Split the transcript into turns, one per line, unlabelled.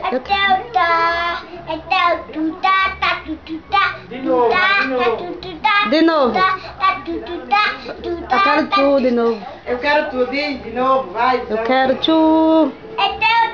De novo.
De novo. Eu quero tchu de novo.
Eu quero tudo, de novo, vai.
Eu quero tchu.